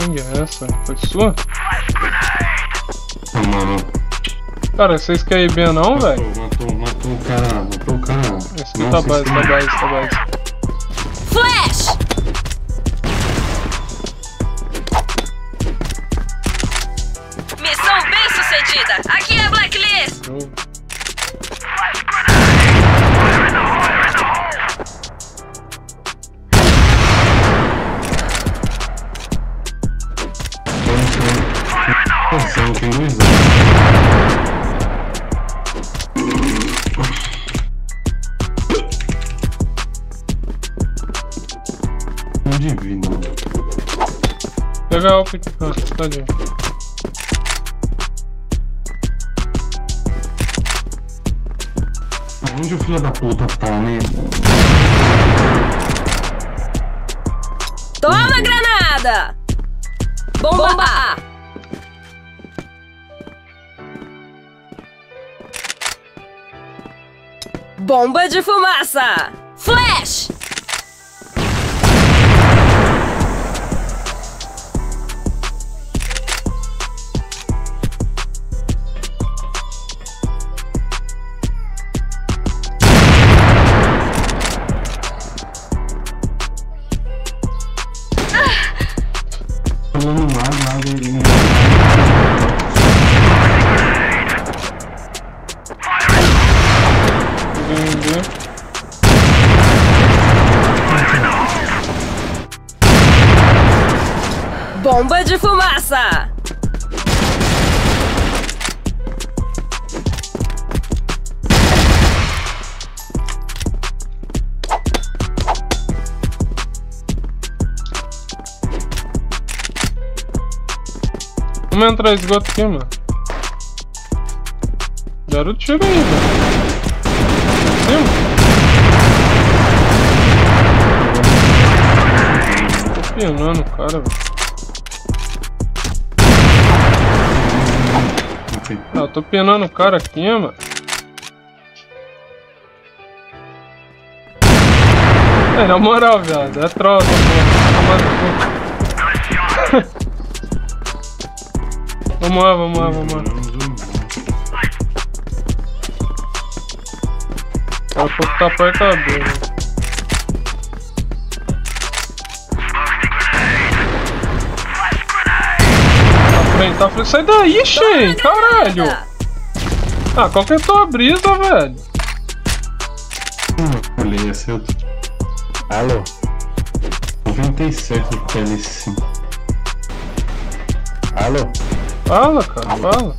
sangue é essa? Foi sua? Mano. Cara, vocês querem ir bem não, velho? Matou o cara, matou o cara. Esse aqui tá base, tá base, tá base. Flash! Missão bem sucedida! Aqui é a Blacklist! Tem 2 anos. Não divino. Pegar o pick, tadinho. Onde o filho da puta tá, né? Toma granada! Bomba A! Bomba de fumaça! Flash! Pulando lá ele. Bomba de fumaça! Vamos entrar esgoto aqui, mano. Deram o tiro aí, velho. Tô pinando o cara, velho. Ah, eu tô penando o cara aqui, mano. É, na moral, viado. É troca, pô. Vamos lá, vamos lá, vamos lá. Daqui a pouco tá perto da B, né? Tá frente. Sai daí, Shen! Caralho! Ah, qual que é a tua brisa, velho? Olhei esse outro. Alô? 97 de PL5. Alô? Fala, cara, fala.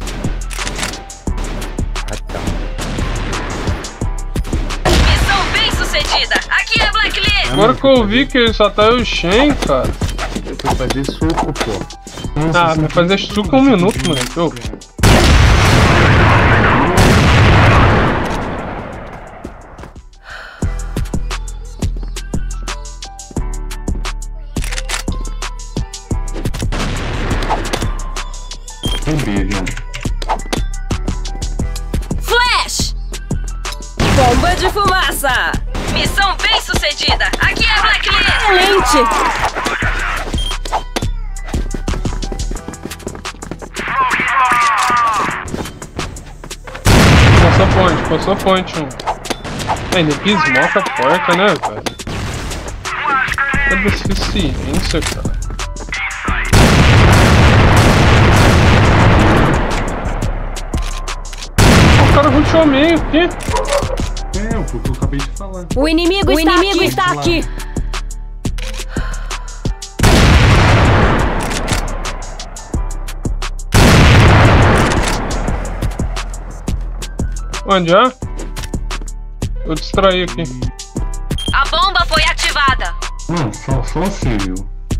Missão bem sucedida! Aqui é a Blacklist! Agora que eu vi que só tá o Shen, cara. Eu tenho que fazer suco, pô. Ah, vai fazer suco 1 minuto, moleque. Ô. Flash! Bomba de fumaça! Missão bem sucedida! Aqui é a Blacklist! Excelente! Passou ponte, um. Ainda que esmoca porca, né, velho? É deficiência, cara. O cara rushou meio aqui. É, o que eu acabei de falar. O inimigo está aqui! Onde é? Eu distraí aqui. A bomba foi ativada! Mano, só assim, viu?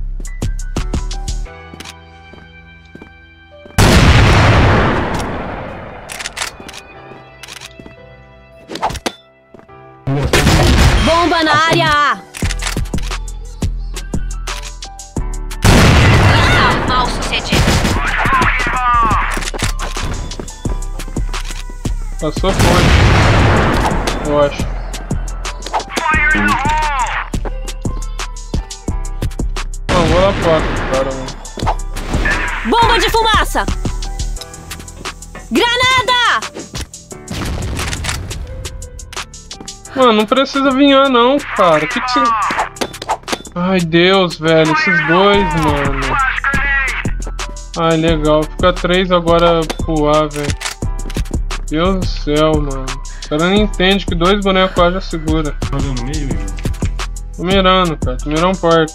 Bomba na área A! Missão mal sucedida! Passou ponte. Eu acho. Não, vou lá fora, cara, mano. Bomba de fumaça! Granada! Mano, não precisa vinhar não, cara. Que você... Ai, Deus, velho. Esses dois, mano. Ai, legal. Fica 3 agora pro A, velho. Deus do céu, mano. O cara não entende que 2 bonecos A já segura. Tá no meio, Igor? Tô mirando, cara. Tô mirando porta.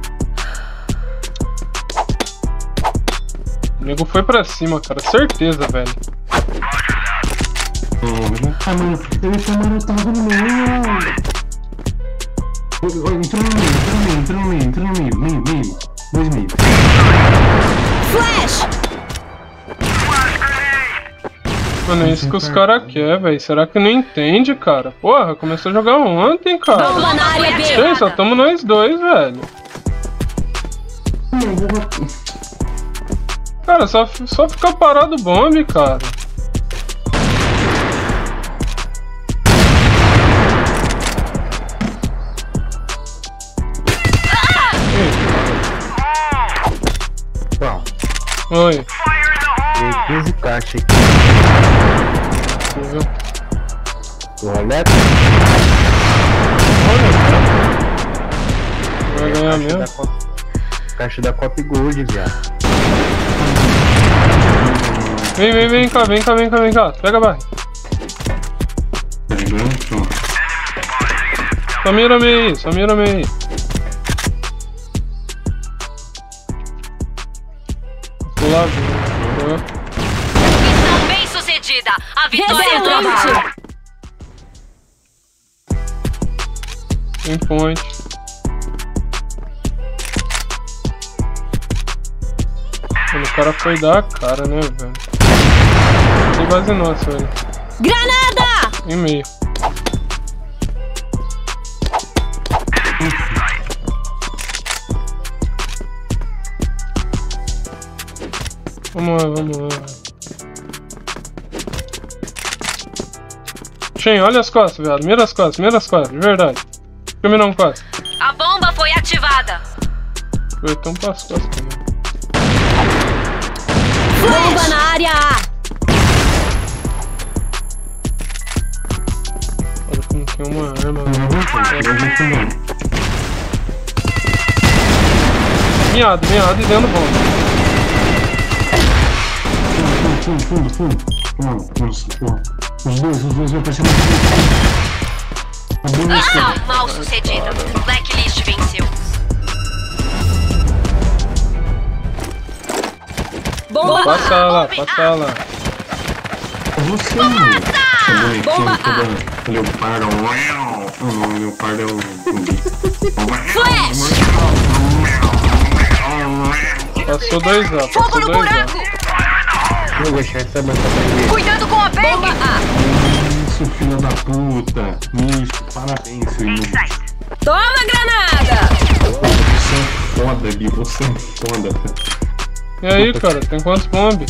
O nego foi pra cima, cara. Certeza, velho. Ah, mano, ele tá marotado no meio. Entrou no meio. 2 meio. Flash! Mano, é isso que os caras querem, velho. Será que não entende, cara? Porra, começou a jogar ontem, cara. Bomba na área B! Gente, só tamo nós dois, velho. Cara, só ficar parado bombe, cara. Bom, Oi. tem 15 caixas aqui. Deixa eu ver. O rolete? Vai ganhar mesmo. Caixa da Cop Gold, viado. Vem cá. Pega a barra. Só mira meio aí. Vou lá ver. Missão bem sucedida! A vitória é nossa! Tem point. Mano, o cara foi dar a cara, né, velho? Tem base nossa, velho. Granada! Em meio. Vamos lá. Shen, olha as costas, viado. Mira as costas, de verdade. Fica mirando costas. A bomba foi ativada! Eu então pras costas também. Bomba na área A! Olha como tem uma arma lá. Miado e dando bomba. Fundo. Os dois vão aparecer no Mal sucedida. Blacklist venceu. Bomba! Passa lá. Você, mano. Bomba A! Leopardo. Não, Leopardo é o... Flash! Passou 2A. Fogo no buraco! Vou deixar essa banca pra mim. Cuidado com a bag! Bomba A! Isso, filho da puta. Isso, parabéns, seu inútil. Toma granada! Você é foda, Gui. Você é foda. E aí, cara, tem quantos bombes?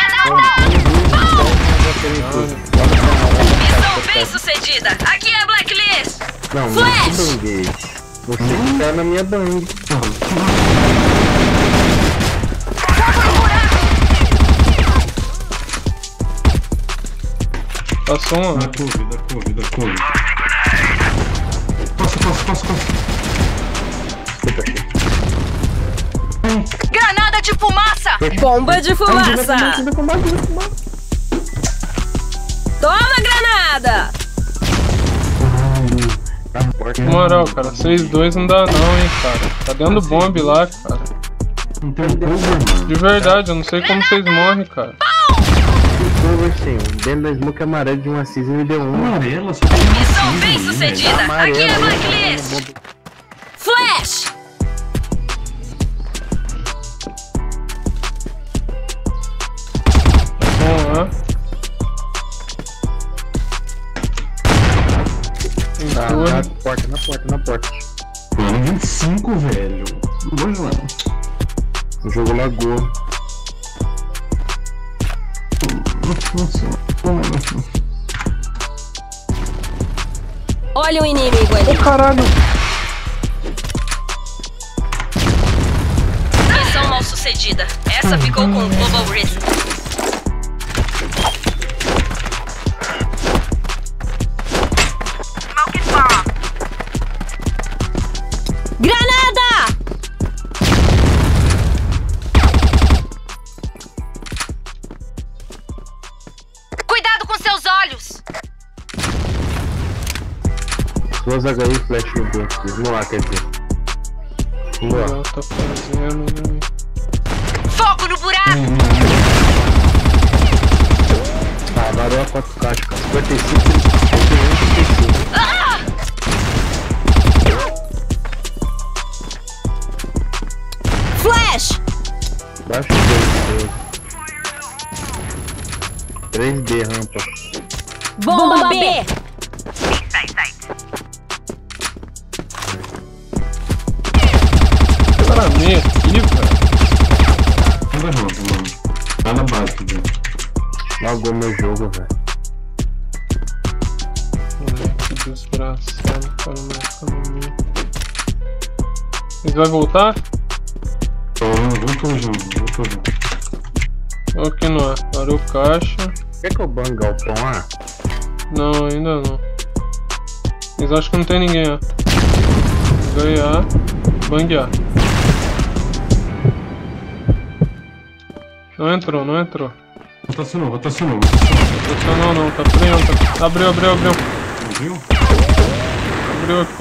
Missão bem sucedida! Aqui é a Blacklist! Não, Flash! não bang. Você que tá na minha bang. Passou um. Da couve. Passa. Granada de fumaça! Bomba de fumaça! Toma granada! Na moral, cara, 6-2 não dá não, hein, cara. Tá dando bombe lá, cara. Não tem cover, mano. De verdade, eu não sei como vocês morrem, cara. Cover sim. Dentro da smoke amarela de uma season me deu uma. Amarela, só tem uma Missão season, bem sucedida! Aqui é a Blacklist! Flash! Vamos lá. Na porta. Mano, 25, velho. Vamos lá. O jogo lagou. Olha o inimigo ali. Ô, caralho. Missão mal sucedida. Essa ficou com Global Risk. Granada! Cuidado com seus olhos! Duas HI flash no B. Vamos lá, quer dizer. Vamos lá. Tá fazendo, né? Foco no buraco! Tá, varou a 4 caixas, 55, 51, 55. Flash! Baixo 3D rampa. Bomba B! Para mim aqui, velho. Não vai rampa, mano. Tá na base, velho. Lagou meu jogo, velho. Que desgraçado, para minha economia. Eles vão voltar? Voltou junto. Ok, não é. Parou caixa. Quer que eu bangue galpão A? Não, ainda não. Eles acham que não tem ninguém, ó. Ganhar. Banguear. Não entrou, não entrou. Rotacionou. Não, não, tá freando. Abriu. Viu? Abriu aqui.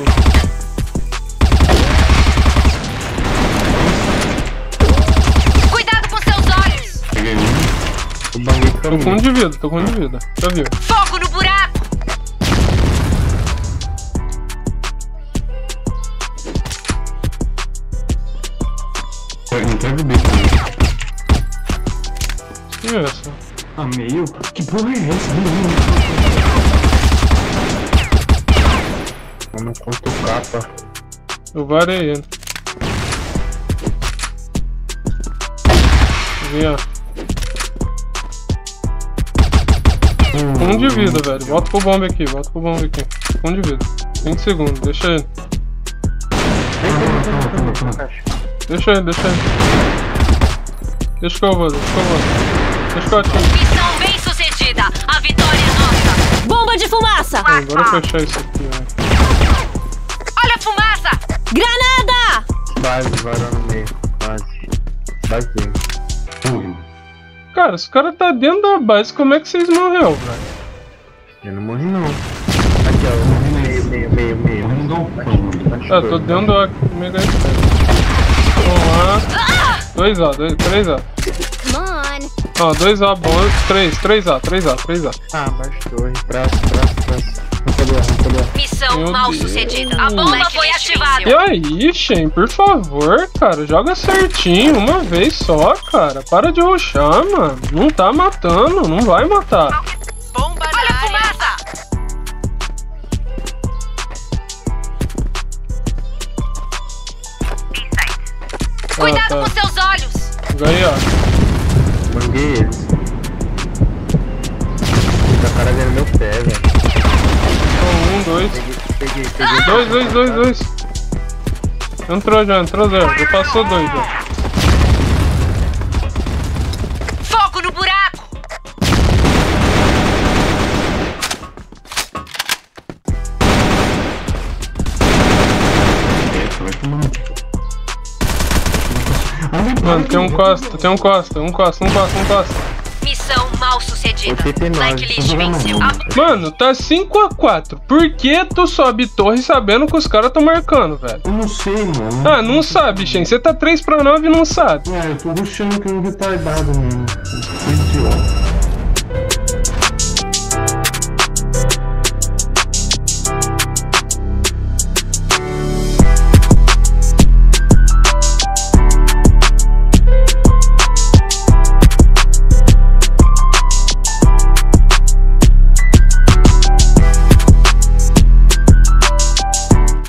Cuidado com seus olhos! Peguei um. O banguei Tô com um de vida, Já viu? Foco no buraco! Entrega o B também. Que é essa? Ah, meio? Que porra é essa? Eu não conto capa. Eu varei ele. Vem, ó. Um de vida, velho. Volta pro bomba aqui. Um de vida. 20 segundos, deixa ele. Deixa ele. Deixa que eu vou. Deixa que eu atiro. Missão bem sucedida! A vitória é nossa! Bomba de fumaça! Bora fechar isso aqui, velho. Olha a fumaça! Granada! Base, varou no meio. Base dele. Cara, se o cara tá dentro da base, como é que vocês morreram, velho? Eu não morri não. Aqui ó, meio. Morri no galpão. Ah, tô dentro do mega externo. Vamos lá. 2A, 3A. Come on! Ó, 2A bom, 3A. Ah, baixo torre, braço. Rampa. Missão Meu mal Deus. sucedida. A bomba foi ativada. E aí, Shen, por favor, cara, joga certinho, uma vez só, cara. Para de rushar, mano. Não tá matando, não vai matar. Bomba olha a fumaça! Cuidado tá. com seus olhos! Ganhei, ó. Banguei eles. Tá cara dentro do meu pé, velho. 2. Peguei. 2. Entrou já. Já passou 2 já. Foco no buraco! Mano, tem um costa. Missão mal sucedida. 89. Blacklist venceu. Mano, tá 5x4. Por que tu sobe torre sabendo que os caras tão marcando, velho? Eu não sei, mano. Ah, não sabe, Shen. Você tá 3-9 e não sabe. Eu tô rushando que um retardado mesmo. Idiota.